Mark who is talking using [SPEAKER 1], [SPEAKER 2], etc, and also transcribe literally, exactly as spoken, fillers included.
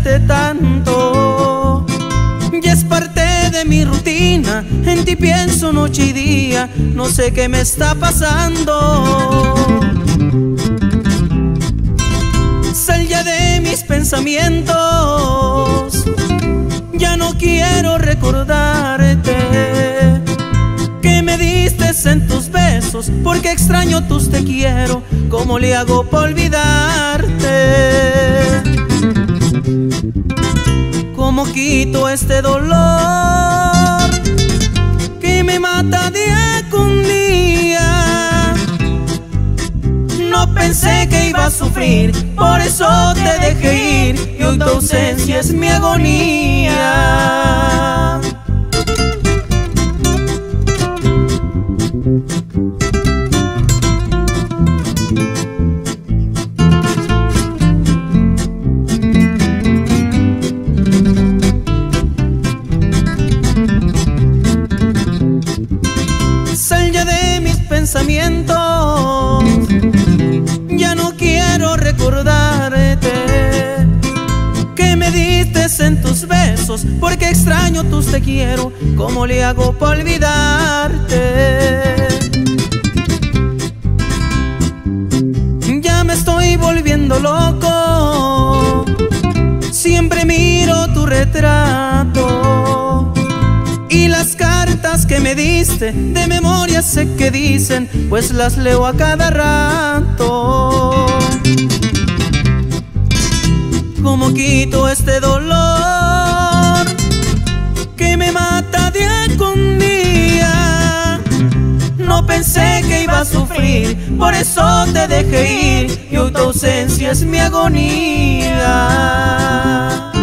[SPEAKER 1] extrañarte tanto. Ya es parte de mi rutina, en ti pienso noche y día, no sé qué me está pasando. Sal ya de mis pensamientos, ya no quiero recordarte que me diste en tus besos, porque extraño tus te quiero. ¿Cómo le hago para olvidarte? ¿Cómo quito este dolor que me mata día con día? No pensé que iba a sufrir, por eso te dejé ir, y hoy tu ausencia es mi agonía. Sal ya de mis pensamientos, ya no quiero recordarte que me diste en tus besos, porque extraño tus te quiero. ¿Cómo le hago para olvidarte? Ya me estoy volviendo loco, siempre miro tu retrato, y las cartas que me diste de memoria sé que dicen, pues las leo a cada rato. ¿Cómo quito este dolor que me mata día con día? No pensé que iba a sufrir, por eso te dejé ir, y hoy tu ausencia es mi agonía.